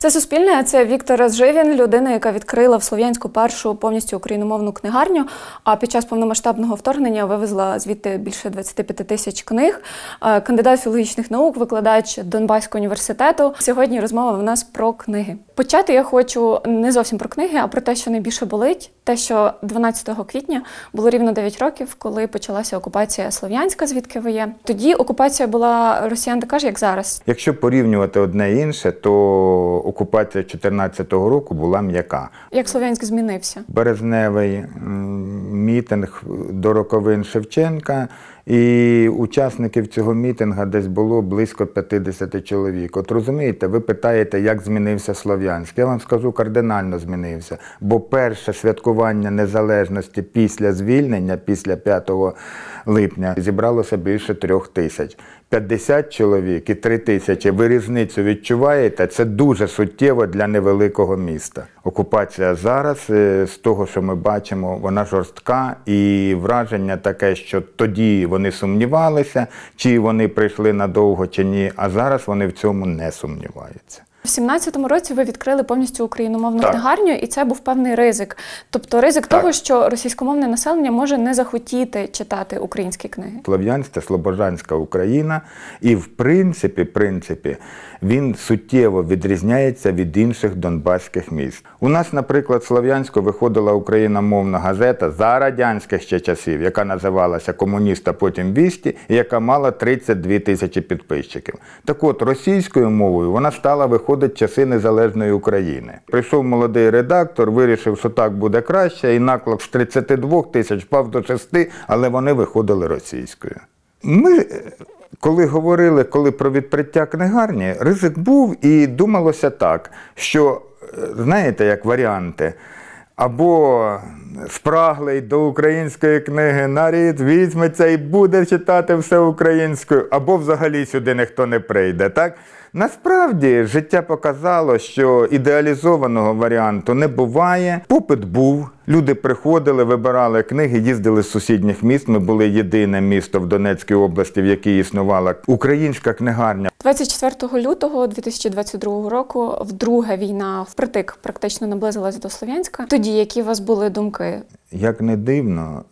Це Суспільне, це Віктор Разживін, людина, яка відкрила в Слов'янську першу повністю україномовну книгарню, а під час повномасштабного вторгнення вивезла звідти більше 25 тисяч книг. Кандидат філологічних наук, викладач Донбаського університету. Сьогодні розмова в нас про книги. Почати я хочу не зовсім про книги, а про те, що найбільше болить. Те, що 12 квітня було рівно 9 років, коли почалася окупація Слов'янська, звідки ви є. Тоді окупація була росіян така ж, як зараз. Якщо порівнювати одне і інше, то окупація 2014 року була м'яка. Як Слов'янськ змінився? Березневий мітинг до роковин Шевченка, і учасників цього мітингу десь було близько 50 чоловік. От розумієте, ви питаєте, як змінився Слов'янськ. Я вам скажу, кардинально змінився. Бо перше святкування незалежності після звільнення, після 5 липня, зібралося більше 3000. 50 чоловік і 3000. Ви різницю відчуваєте? Це дуже суттєво для невеликого міста. Окупація зараз, з того, що ми бачимо, вона жорстка, і враження таке, що тоді вони сумнівалися, чи вони прийшли надовго, чи ні, а зараз вони в цьому не сумніваються. В 17-му році ви відкрили повністю україномовну книгарню, і це був певний ризик. Тобто ризик того, що російськомовне населення може не захотіти читати українські книги. Слов'янськ – це слобожанська Україна, і в принципі, він суттєво відрізняється від інших донбаських міст. У нас, наприклад, в Слов'янську виходила україномовна газета за радянських ще часів, яка називалася «Комуніст», а потім «Вісті», і яка мала 32 тисячі підписчиків. Так от, російською мовою вона стала виходити часи незалежної України. Прийшов молодий редактор, вирішив, що так буде краще, і наклад з 32 тисяч впав до 6, але вони виходили російською. Ми, коли говорили про відкриття книгарні, ризик був, і думалося так, що, знаєте, як варіанти, або спраглий до української книги нарід візьметься і буде читати все українською, або взагалі сюди ніхто не прийде, так? Насправді, життя показало, що ідеалізованого варіанту не буває. Попит був, люди приходили, вибирали книги, їздили з сусідніх міст. Ми були єдине місто в Донецькій області, в якій існувала українська книгарня. 24 лютого 2022 року вдруге війна впритик практично наблизилась до Слов'янська. Тоді які у вас були думки? Як не дивно,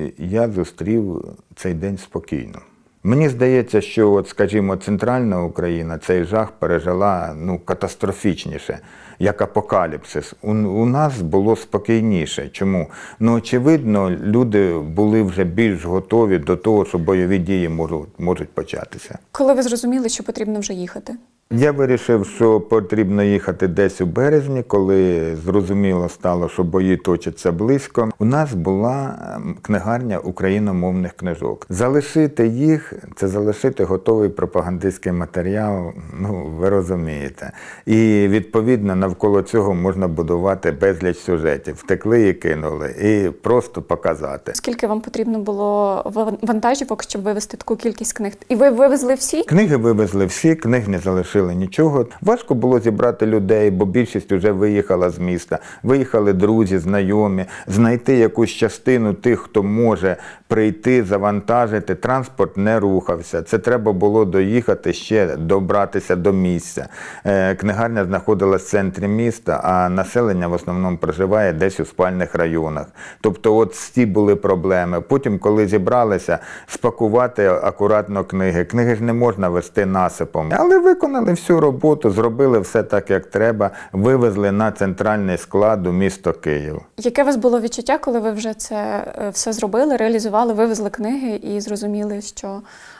я зустрів цей день спокійно. Мені здається, що, от, скажімо, центральна Україна цей жах пережила катастрофічніше, як апокаліпсис. У нас було спокійніше. Чому? Очевидно, люди були вже більш готові до того, що бойові дії можуть початися. Коли ви зрозуміли, що потрібно вже їхати? Я вирішив, що потрібно їхати десь у березні, коли зрозуміло стало, що бої точаться близько. У нас була книгарня україномовних книжок. Залишити їх – це залишити готовий пропагандистський матеріал, ви розумієте. І, відповідно, навколо цього можна будувати безліч сюжетів. Втекли і кинули, і просто показати. Скільки вам потрібно було вантажівок, щоб вивезти таку кількість книг? І ви вивезли всі? Книги вивезли всі, книг не залишили нічого. Важко було зібрати людей, бо більшість вже виїхала з міста. Виїхали друзі, знайомі. Знайти якусь частину тих, хто може прийти, завантажити. Транспорт не рухався. Це треба було доїхати ще, добратися до місця. Книгарня знаходилась в центрі міста, а населення в основному проживає десь у спальних районах. Тобто от ці були проблеми. Потім, коли зібралися, спакувати акуратно книги. Книги ж не можна везти насипом. Але виконали всю роботу, зробили все так, як треба, вивезли на центральний склад у місто Київ. Яке у вас було відчуття, коли ви вже це все зробили, реалізували, вивезли книги і зрозуміли, що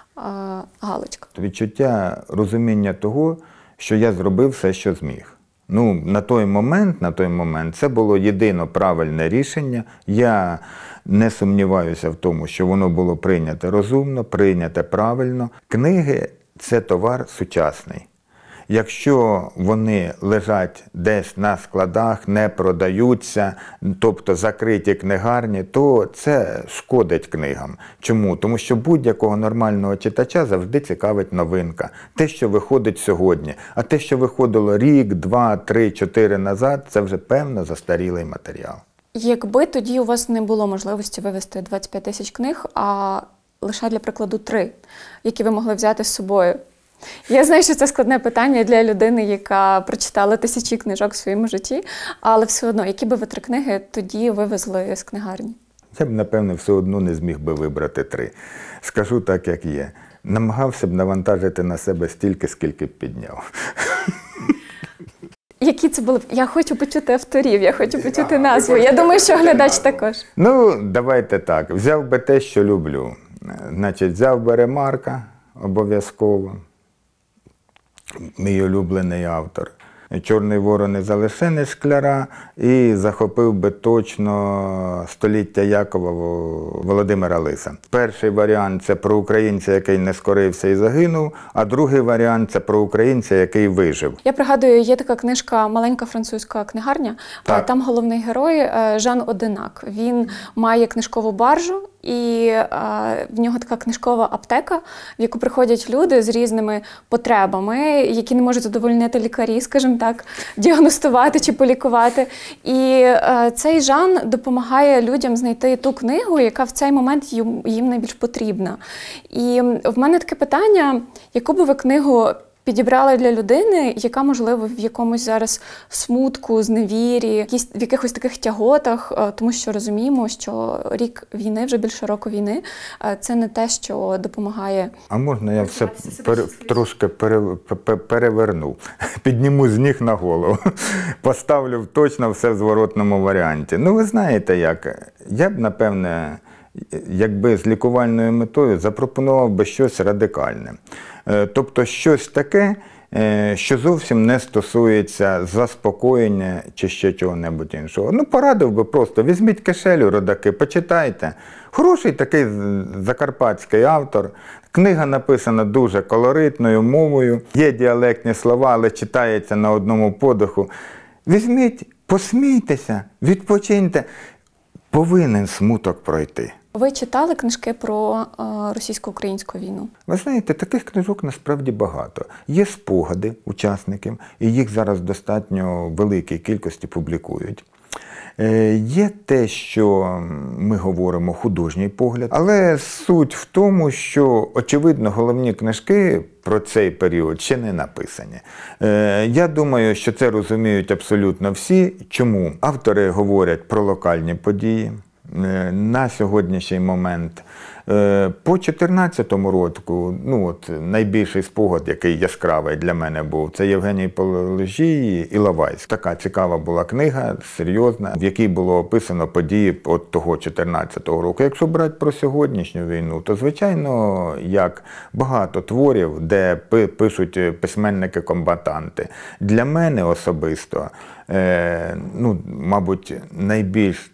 галочка? Відчуття розуміння того, що я зробив все, що зміг. На той момент це було єдино правильне рішення. Я не сумніваюся в тому, що воно було прийняте розумно, прийняте правильно. Книги – це товар сучасний. Якщо вони лежать десь на складах, не продаються, тобто закриті книгарні, то це шкодить книгам. Чому? Тому що будь-якого нормального читача завжди цікавить новинка. Те, що виходить сьогодні. А те, що виходило рік, 2, 3, 4 назад, це вже певно застарілий матеріал. Якби тоді у вас не було можливості вивезти 25 тисяч книг, а лише, для прикладу, 3, які ви могли взяти з собою, Я знаю, що це складне питання для людини, яка прочитала тисячі книжок в своєму житті, але все одно, які би ви 3 книги тоді вивезли з книгарні? Я б, напевне, все одно не зміг би вибрати 3. Скажу так, як є. Намагався б навантажити на себе стільки, скільки б підняв. Які це були? Я хочу почути авторів, я хочу почути назву. Я думаю, що глядач також. Ну, давайте так. Взяв би те, що люблю. Значить, взяв би Ремарка обов'язково. Мій улюблений автор. Чорний ворон і залишений Шкляра, і захопив би точно «Століття Якова» Володимира Лиса. Перший варіант – це про українця, який не скорився і загинув, а другий варіант – це про українця, який вижив. Я пригадую, є така книжка «Маленька французька книгарня». Так. Там головний герой Жан Одинак. Він має книжкову баржу, і в нього така книжкова аптека, в яку приходять люди з різними потребами, які не можуть задовольнити лікарі, скажімо так, діагностувати чи полікувати. І цей Жан допомагає людям знайти ту книгу, яка в цей момент їм найбільш потрібна. І в мене таке питання, яку би ви книгу підібрали для людини, яка, можливо, в якомусь зараз смутку, зневірі, в якихось таких тяготах, тому що розуміємо, що рік війни, вже більше року війни, це не те, що допомагає. А можна я все трошки переверну, підніму з ніг на голову, поставлю точно все в зворотному варіанті. Ну, ви знаєте як, я б, напевне, якби з лікувальною метою запропонував би щось радикальне. Тобто щось таке, що зовсім не стосується заспокоєння чи ще чого-небудь іншого. Ну, порадив би просто, візьміть кишелю, родаки, почитайте. Хороший такий закарпатський автор. Книга написана дуже колоритною мовою, є діалектні слова, але читається на одному подиху. Візьміть, посмійтеся, відпочиньте. Повинен смуток пройти. Ви читали книжки про російсько-українську війну? Ви знаєте, таких книжок насправді багато. Є спогади учасників, і їх зараз достатньо великій кількості публікують. Є те, що ми говоримо художній погляд, але суть в тому, що, очевидно, головні книжки про цей період ще не написані. Я думаю, що це розуміють абсолютно всі. Чому? Автори говорять про локальні події. На сьогоднішній момент. По 2014 року, найбільший спогад, який яскравий для мене був, це Євгеній Положій і Іловайськ. Така цікава була книга, серйозна, в якій було описано події от того 2014 року. Якщо брати про сьогоднішню війну, то, звичайно, як багато творів, де пишуть письменники-комбатанти. Для мене особисто, мабуть, найбільш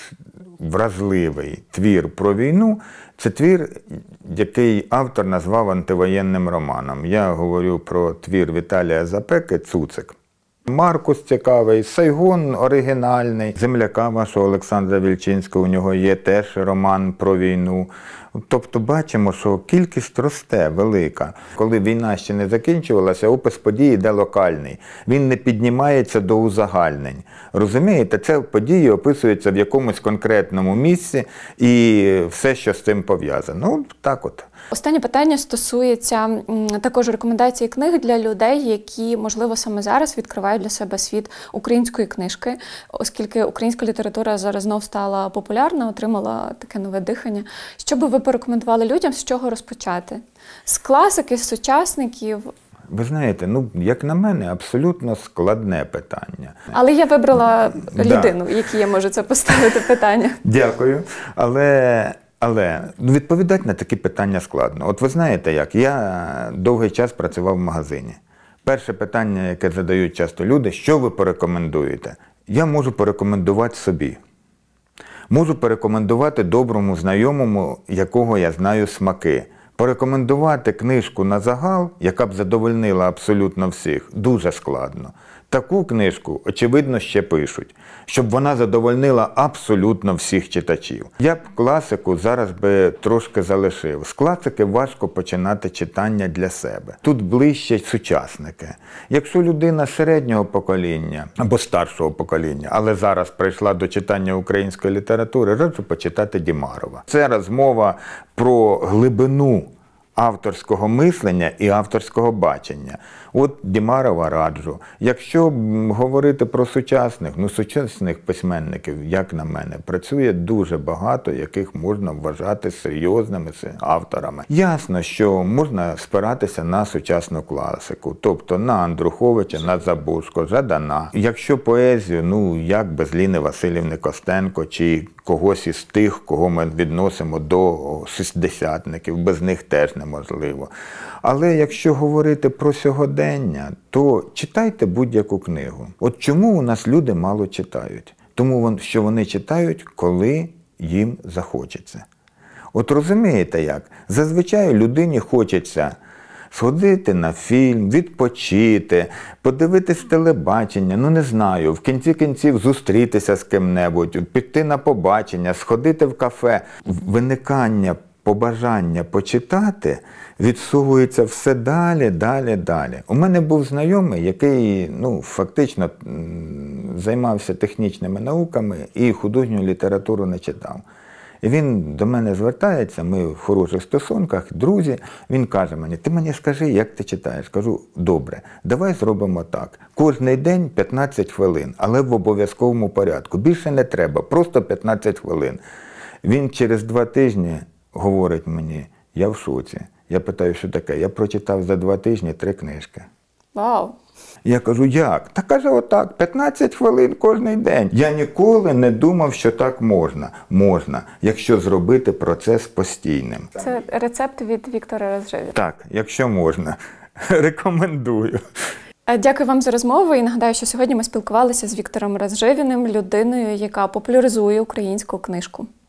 вразливий твір про війну – це твір, який автор назвав антивоєнним романом. Я говорю про твір Віталія Запеки «Цуцик». Маркус цікавий, Сайгон оригінальний, земляка вашого Олександра Вільчинського, у нього є теж роман про війну. Тобто бачимо, що кількість росте велика. Коли війна ще не закінчувалася, опис події йде локальний. Він не піднімається до узагальнень. Розумієте, це події описуються в якомусь конкретному місці і все, що з цим пов'язано. Так от. Останнє питання стосується також рекомендацій книг для людей, які, можливо, саме зараз відкривають для себе світ української книжки, оскільки українська література зараз знов стала популярна, отримала таке нове дихання. Що би ви порекомендували людям, з чого розпочати? З класики, з сучасників? Ви знаєте, як на мене, абсолютно складне питання. Але я вибрала людину, якій я можу це поставити питання. Дякую. Але відповідати на такі питання складно. От ви знаєте як, я довгий час працював в магазині. Перше питання, яке задають часто люди, що ви порекомендуєте? Я можу порекомендувати собі. Можу порекомендувати доброму знайомому, якого я знаю смаки. Порекомендувати книжку на загал, яка б задовольнила абсолютно всіх, дуже складно. Таку книжку, очевидно, ще пишуть, щоб вона задовольнила абсолютно всіх читачів. Я б класику зараз би трошки залишив. З класики важко починати читання для себе. Тут ближче сучасники. Якщо людина середнього покоління або старшого покоління, але зараз прийшла до читання української літератури, раджу почитати Дімарова. Це розмова про глибину авторського мислення і авторського бачення. От Дімарова раджу. Якщо говорити про сучасних письменників, як на мене, працює дуже багато, яких можна вважати серйозними авторами. Ясно, що можна спиратися на сучасну класику, тобто на Андруховича, на Забушко, Жадана. Якщо поезію, як без Ліни Василівни Костенко, чи когось із тих, кого ми відносимо до шістдесятників, без них теж неможливо. Але якщо говорити про сьогодення, то читайте будь-яку книгу. От чому у нас люди мало читають? Тому що вони читають, коли їм захочеться. От розумієте як? Зазвичай людині хочеться сходити на фільм, відпочити, подивитись телебачення, не знаю, в кінці кінців зустрітися з ким-небудь, піти на побачення, сходити в кафе. Виникання побажання почитати відсовується все далі, далі, далі. У мене був знайомий, який фактично займався технічними науками і художню літературу не читав. І він до мене звертається, ми в хороших стосунках, друзі. Він каже мені: ти мені скажи, як ти читаєш? Кажу: добре, давай зробимо так. Кожний день 15 хвилин, але в обов'язковому порядку. Більше не треба, просто 15 хвилин. Він через 2 тижні говорить мені: я в шоці. Я питаю, що таке? Я прочитав за 2 тижні 3 книжки. Вау! Я кажу: як? Та каже, отак, 15 хвилин кожен день. Я ніколи не думав, що так можна. Можна, якщо зробити процес постійним. Це рецепт від Віктора Розживіна. Так, якщо можна. Рекомендую. Дякую вам за розмову і нагадаю, що сьогодні ми спілкувалися з Віктором Розживіним, людиною, яка популяризує українську книжку.